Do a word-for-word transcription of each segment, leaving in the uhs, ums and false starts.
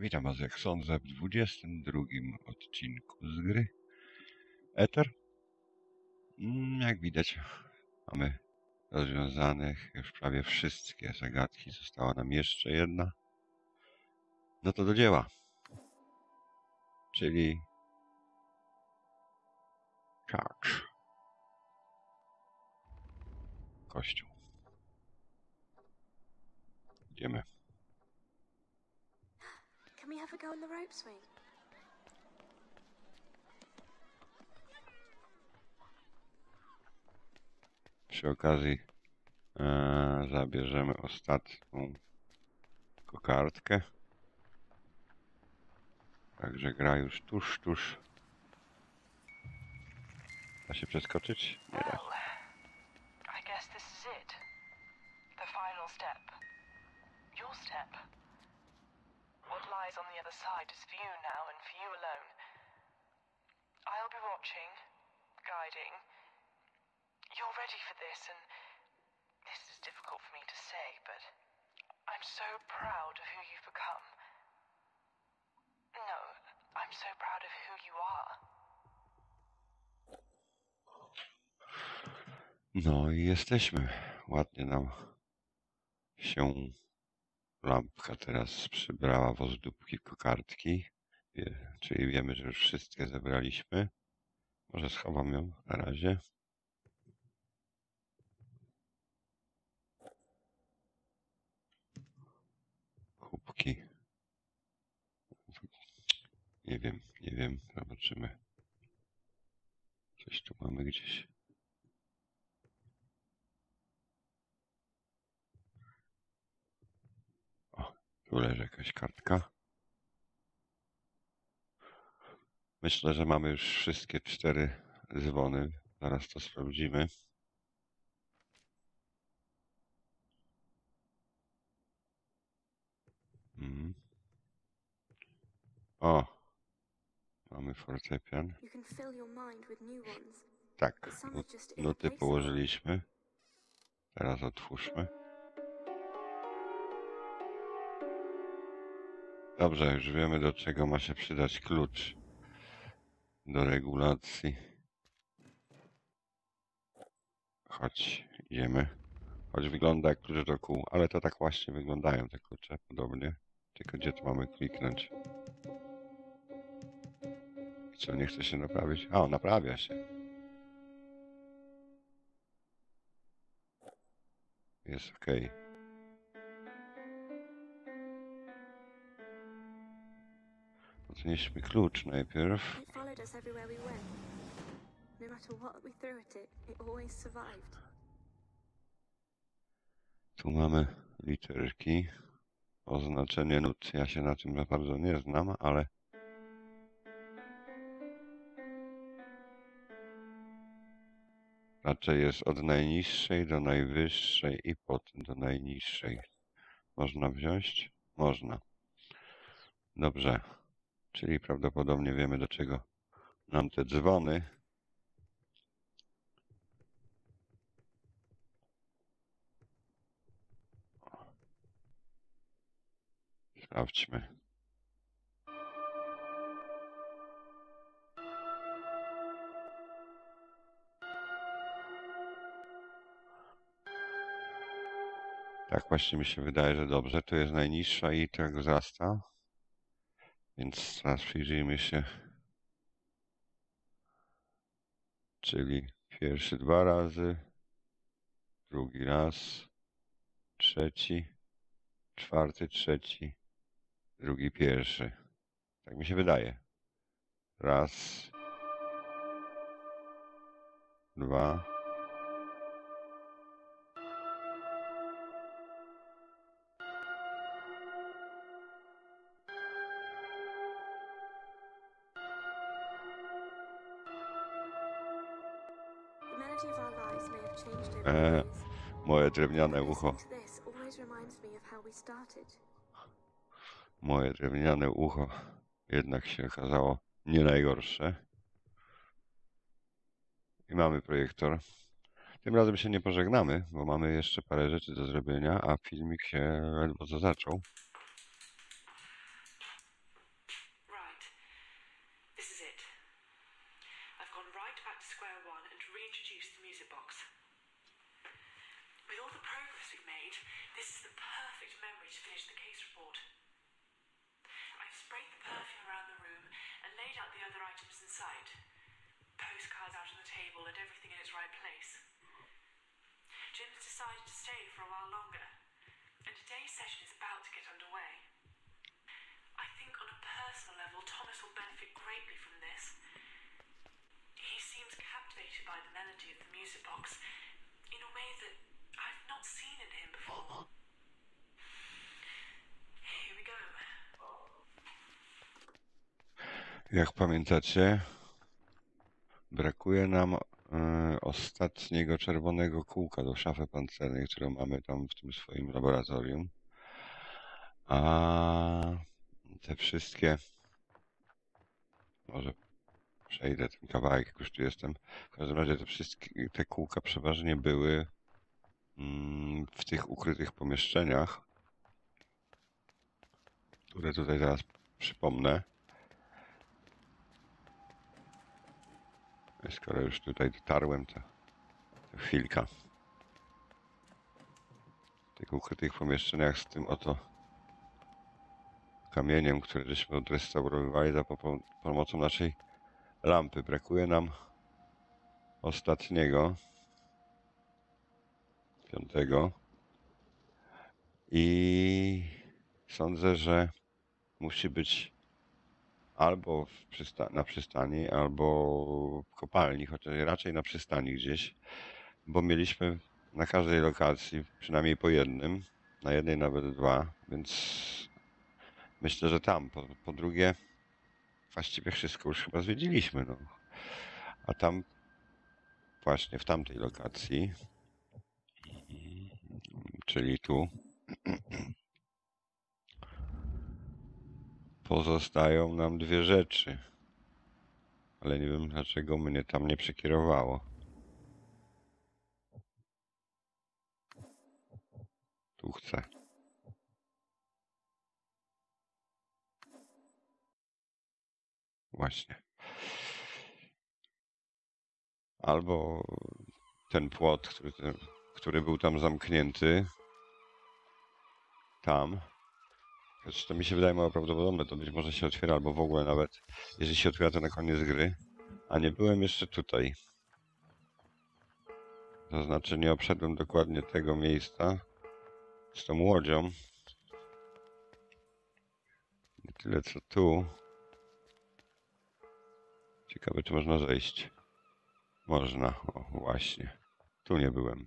Witam Was, jak sądzę, w dwudziestym drugim odcinku z gry Ether. Jak widać, mamy rozwiązanych już prawie wszystkie zagadki. Została nam jeszcze jedna. No to do dzieła. Czyli Church. Kościół. Idziemy. Can we have a go on the rope swing? Przy okazji e, zabierzemy ostatnią kokardkę. Także gra już tuż, tuż. Da się przeskoczyć? Nie da. I guess this is it. The final step. Your step. What lies on the other side is for you now and for you alone. I'll be watching, guiding. You're ready for this, and this is difficult for me to say, but I'm so proud of who you've become. No, I'm so proud of who you are. No i jesteśmy. Ładnie nam się lampka teraz przybrała w ozdóbki kokardki. Wie, czyli wiemy, że już wszystkie zebraliśmy. Może schowam ją na razie. Kubki. Nie wiem, nie wiem. Zobaczymy. Coś tu mamy gdzieś. O, tu leży jakaś kartka. Myślę, że mamy już wszystkie cztery dzwony. Zaraz to sprawdzimy. Mhm. O, mamy fortepian. You can fill your mind with new ones. Tak, nuty położyliśmy. Teraz otwórzmy. Dobrze, już wiemy, do czego ma się przydać klucz do regulacji. Chodź, idziemy. Choć wygląda jak klucz do kół, ale to tak właśnie wyglądają te klucze, podobnie. Tylko gdzie tu mamy kliknąć? Co, nie chce się naprawić? A, naprawia się. Jest ok. Odnieśmy klucz najpierw. It followed us everywhere we went. No matter what we threw at it, it always survived. Tu mamy literki. Oznaczenie nut. Ja się na tym za bardzo nie znam, ale raczej jest od najniższej do najwyższej i potem do najniższej. Można wziąć? Można. Dobrze. Czyli prawdopodobnie wiemy, do czego nam te dzwony. Sprawdźmy. Tak właśnie mi się wydaje, że dobrze. Tu jest najniższa i tak wzrasta. Więc teraz przyjrzyjmy się. Czyli pierwszy dwa razy, drugi raz, trzeci, czwarty, trzeci, drugi, pierwszy. Tak mi się wydaje. Raz, dwa, The melody of our lives may have changed over e, the years. moje drewniane But ucho. listening to this always reminds me of how we started. Moje drewniane ucho jednak się okazało nie najgorsze. I mamy projektor. Tym razem się nie pożegnamy, bo mamy jeszcze parę rzeczy do zrobienia, a filmik się ledwo co zaczął. sight. Postcards out on the table and everything in its right place. Jim's decided to stay for a while longer, and today's session is about to get underway. I think on a personal level, Thomas will benefit greatly from this. He seems captivated by the melody of the music box in a way that I've not seen in him before. Here we go. Jak pamiętacie, brakuje nam y, ostatniego czerwonego kółka do szafy pancernej, którą mamy tam w tym swoim laboratorium. A te wszystkie... Może przejdę ten kawałek, jak już tu jestem. W każdym razie te wszystkie te kółka przeważnie były mm, w tych ukrytych pomieszczeniach, które tutaj zaraz przypomnę. Skoro już tutaj dotarłem, to, to chwilka. W tych ukrytych pomieszczeniach z tym oto kamieniem, który żeśmy odrestaurowali za pomocą naszej lampy. Brakuje nam ostatniego, piątego. I sądzę, że musi być albo w przysta na przystani, albo w kopalni, chociaż raczej na przystani gdzieś, bo mieliśmy na każdej lokacji przynajmniej po jednym, na jednej nawet dwa, więc myślę, że tam. Po, po drugie, właściwie wszystko już chyba zwiedziliśmy, no. A tam, właśnie w tamtej lokacji, czyli tu, pozostają nam dwie rzeczy, ale nie wiem, dlaczego mnie tam nie przekierowało. Tu chcę. Właśnie. Albo ten płot, który, który był tam zamknięty, tam. Chociaż to mi się wydaje mało prawdopodobne, to być może się otwiera, albo w ogóle nawet, jeżeli się otwiera, to na koniec gry. A nie byłem jeszcze tutaj. To znaczy nie obszedłem dokładnie tego miejsca z tą łodzią. Nie tyle co tu. Ciekawe, czy można zejść. Można, o, właśnie. Tu nie byłem.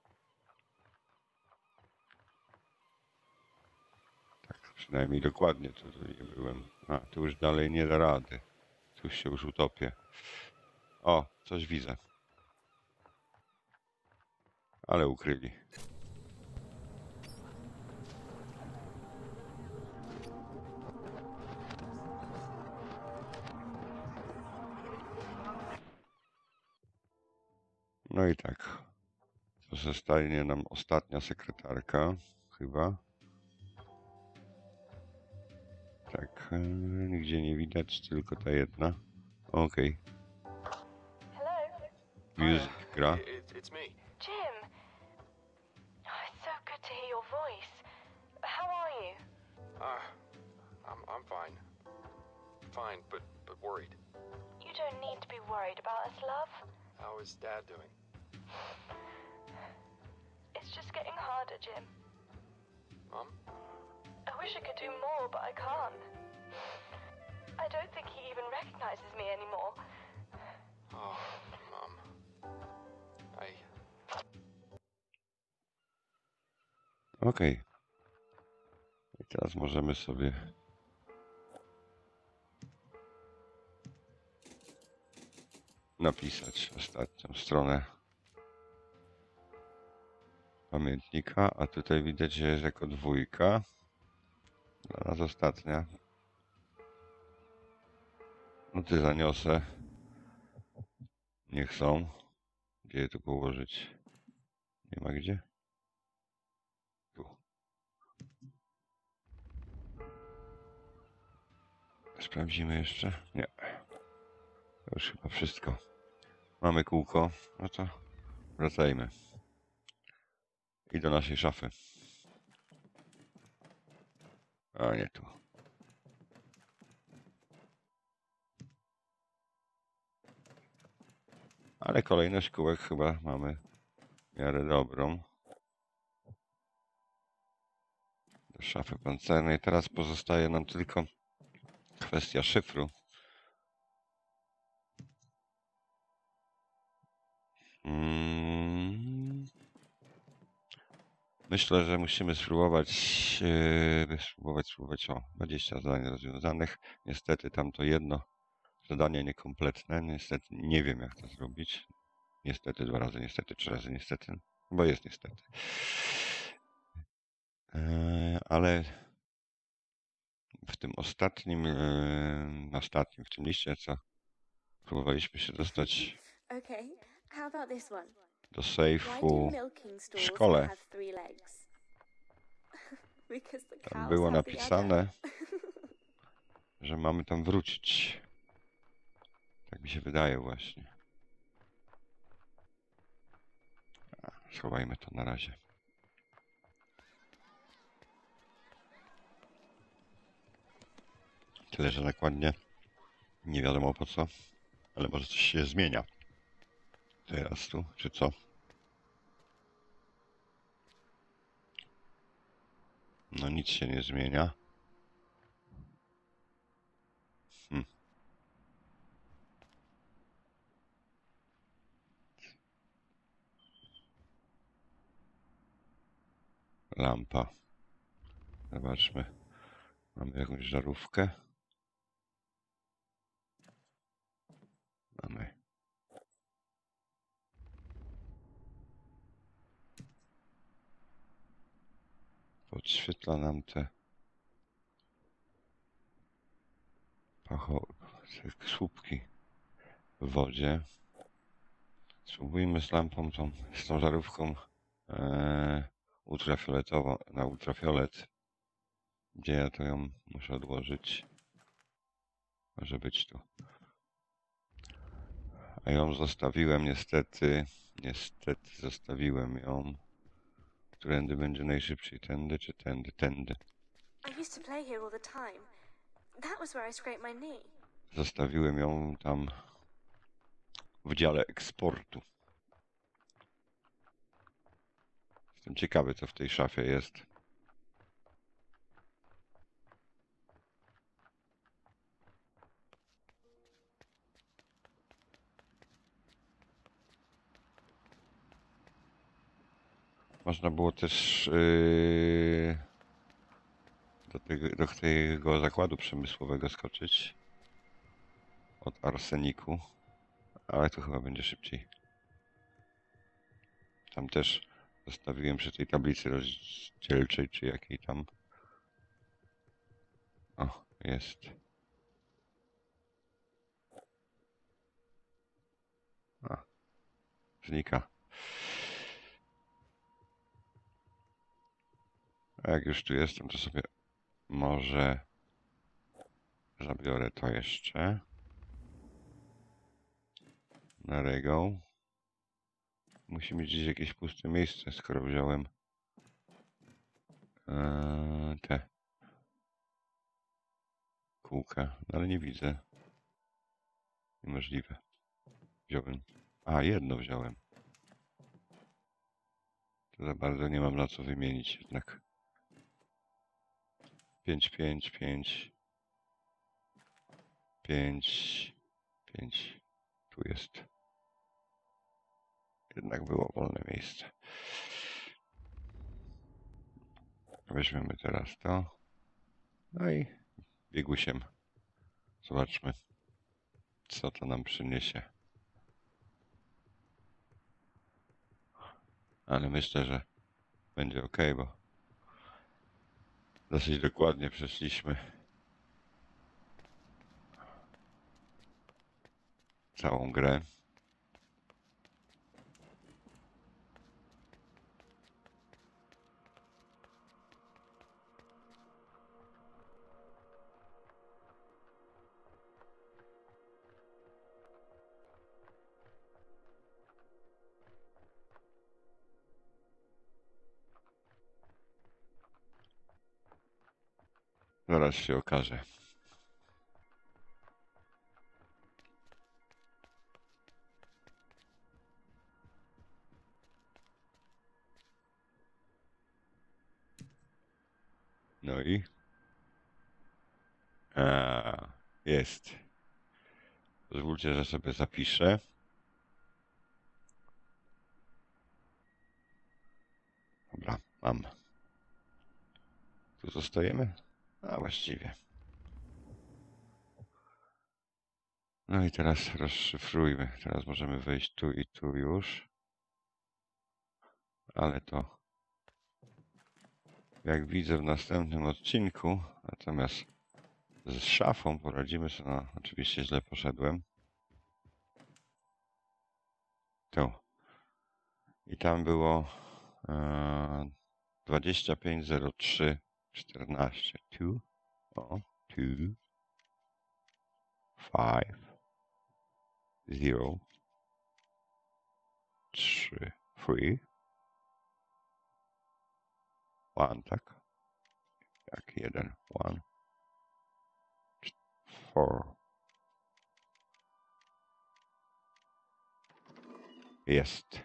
Tak, przynajmniej dokładnie tu, tu nie byłem. A, tu już dalej nie da rady. Tu się już utopię. O, coś widzę. Ale ukryli. No i tak. To zostanie nam ostatnia sekretarka, chyba. Tak, e, nigdzie nie widać, tylko ta jedna. Okej. Hello? Music gra. It, it's me. Jim! Oh, it's so good to hear your voice. How are you? Uh, I'm I'm fine. Fine, but but worried. You don't need to be worried about us, love. How is Dad doing? It's just getting harder, Jim. Mom? I wish I could do more, but I can't. I don't think he even recognizes me anymore. Oh, Mom. I Okej. I teraz możemy sobie napisać ostatnią stronę pamiętnika, a tutaj widać, że jest jako dwójka. Dla nas ostatnia. No ty zaniosę. Niech są. Gdzie je tu położyć? Nie ma gdzie? Tu. Sprawdzimy jeszcze? Nie. To już chyba wszystko. Mamy kółko. No to wracajmy. I do naszej szafy. A nie tu. Ale kolejność kółek chyba mamy w miarę dobrą. Do szafy pancernej. Teraz pozostaje nam tylko kwestia szyfru. Hmm. Myślę, że musimy spróbować, yy, spróbować, spróbować o dwadzieścia zadań rozwiązanych. Niestety tamto jedno zadanie niekompletne. Niestety nie wiem, jak to zrobić. Niestety dwa razy, niestety trzy razy, niestety. Bo jest niestety. Yy, ale w tym ostatnim, yy, ostatnim, w tym liście, co próbowaliśmy się dostać Okay, how about this one? do Why do sejfu milking w stools szkole, have three legs? Because the tam cows było have the udder. napisane, że mamy tam wrócić. Tak mi się wydaje właśnie. A, schowajmy to na razie. Tyle, że nakładnie nie wiadomo po co, ale może coś się zmienia. Teraz tu, czy co? No nic się nie zmienia. Hm. Lampa. Zobaczmy. Mamy jakąś żarówkę. Mamy. Podświetla nam te pacho... te słupki w wodzie. Spróbujmy z lampą tą, z tą żarówką e, ultrafioletową, na ultrafiolet. Gdzie ja to ją muszę odłożyć? Może być tu. A ją zostawiłem niestety, niestety zostawiłem ją. Którędy będzie najszybciej? Tędy czy tędy? Tędy. I used to play here all the time. That was where I scraped my knee. Zostawiłem ją tam w dziale eksportu. Jestem ciekawy, co w tej szafie jest. Można było też yy, do, tego, do tego zakładu przemysłowego skoczyć od arseniku, ale to chyba będzie szybciej. Tam też zostawiłem przy tej tablicy rozdzielczej, czy jakiej tam. O, jest. A, znika. A jak już tu jestem, to sobie może zabiorę to jeszcze na regał. Musi mieć gdzieś jakieś puste miejsce, skoro wziąłem ee, te kółka, no ale nie widzę. Niemożliwe. Wziąłem. A, jedno wziąłem. To za bardzo nie mam na co wymienić jednak. pięć, pięć, pięć. pięć, pięć. Tu jest. Jednak było wolne miejsce. Weźmiemy teraz to. No i biegusiem. Zobaczmy, co to nam przyniesie. Ale myślę, że będzie ok, bo dosyć dokładnie przeszliśmy całą grę. Zaraz się okaże. No i... A, jest. Pozwólcie, że sobie zapiszę. Dobra, mam. Tu zostajemy? A właściwie. No i teraz rozszyfrujmy. Teraz możemy wejść tu i tu już. Ale to, jak widzę, w następnym odcinku. Natomiast z szafą poradzimy sobie. No, oczywiście źle poszedłem. Tu. I tam było e, dwadzieścia pięć zero trzy czternaście. Tu. O, tu. Five. Zero. Trzy. Three. One, tak? Jak jeden. One. Four. Jest.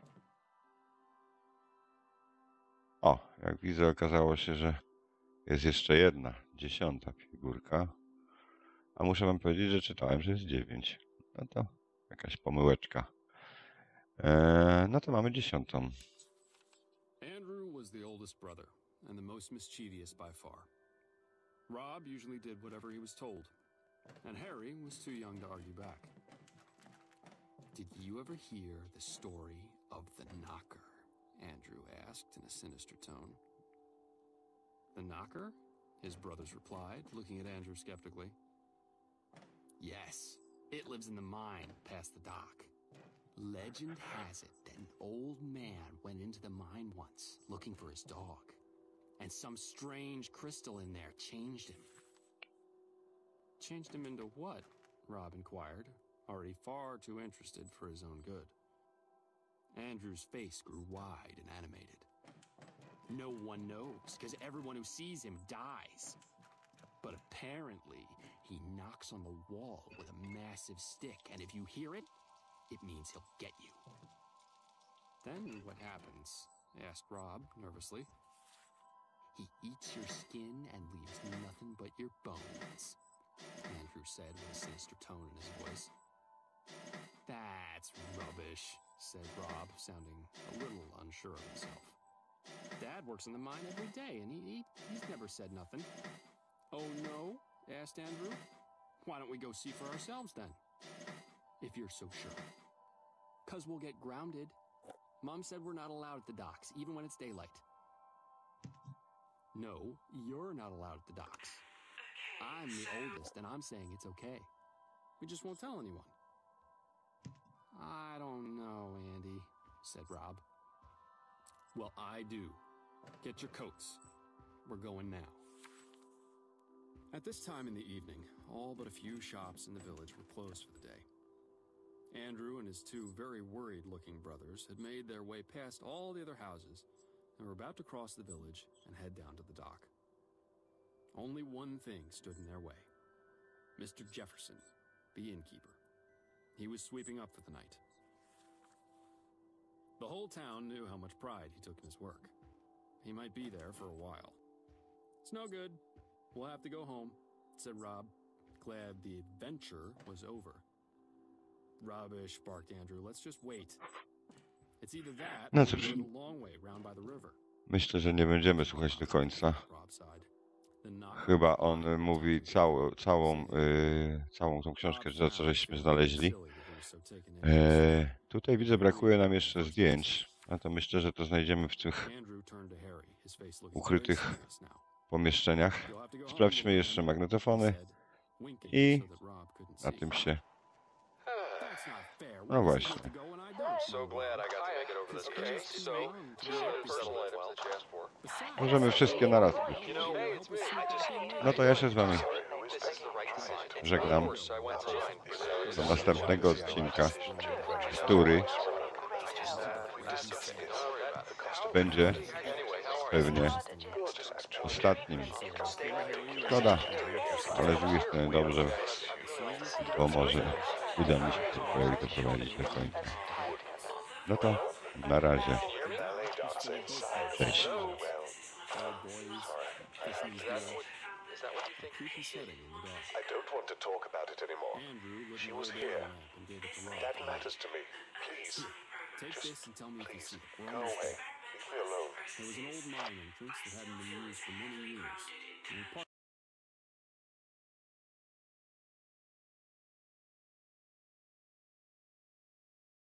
O, jak widzę, okazało się, że jest jeszcze jedna, dziesiąta figurka. A muszę wam powiedzieć, że czytałem, że jest dziewięć. No to jakaś pomyłeczka. Eee, no to mamy dziesiątą. Andrew was the oldest brother, and the most mischievous by far. Rob usually did whatever he was told, and Harry was too young to argue back. Did you ever hear the story of the Knocker? Andrew asked in a sinister tone. The Knocker? His brothers replied, looking at Andrew skeptically. Yes, it lives in the mine past the dock. Legend has it that an old man went into the mine once looking for his dog, and some strange crystal in there changed him. Changed him into what? Rob inquired, already far too interested for his own good. Andrew's face grew wide and animated. No one knows, because everyone who sees him dies. But apparently, he knocks on the wall with a massive stick, and if you hear it, it means he'll get you. Then what happens? Asked Rob nervously. He eats your skin and leaves nothing but your bones, Andrew said with a sinister tone in his voice. That's rubbish, said Rob, sounding a little unsure of himself. Dad works in the mine every day, and he, he he's never said nothing. Oh, no? Asked Andrew. Why don't we go see for ourselves, then? If you're so sure. 'Cause we'll get grounded. Mom said we're not allowed at the docks, even when it's daylight. No, you're not allowed at the docks. I'm the oldest, and I'm saying it's okay. We just won't tell anyone. I don't know, Andy, said Rob. Well, I do. Get your coats. We're going now. At this time in the evening, all but a few shops in the village were closed for the day. Andrew and his two very worried-looking brothers had made their way past all the other houses and were about to cross the village and head down to the dock. Only one thing stood in their way. Mister Jefferson, the innkeeper. He was sweeping up for the night. The whole town knew how much pride he took in his work. He might be there for a while. It's no good. We'll have to go home, said Rob, glad the adventure was over. Rubbish, barked Andrew. Let's just wait. It's either that No or cóż, we go the long way round by the river. myślę, że nie będziemy słuchać do końca. Rob sighed. The knocker Chyba on y, mówi całą, całą, y, całą tą książkę, za co żeśmy znaleźli. E, tutaj widzę, brakuje nam jeszcze zdjęć. A to myślę, że to znajdziemy w tych ukrytych pomieszczeniach. Sprawdźmy jeszcze magnetofony i na tym się... No właśnie. So glad I got to make it over this case. So, personal items that you asked for. Możemy wszystkie naraz. You know, No to ja się z wami this is the right design. żegnam Of course, I went online. do następnego odcinka, który będzie pewnie ostatnim. Szkoda, ale z drugiej strony dobrze, bo może uda mi się ten projekt doprowadzić do końca. No to na razie. Cześć. old boys, Sorry. kissing Is his that girl. what, is that what you think Creepy she did? setting in the dark. I don't want to talk about it anymore. Andrew lit She an was old here. oil lamp and gave it to Rob. That matters to me. Please. Here, take Just this and tell me if you please, see it. We're go almost away. there. Leave me alone. There was an old mine entrance that hadn't been used for many years. And we parked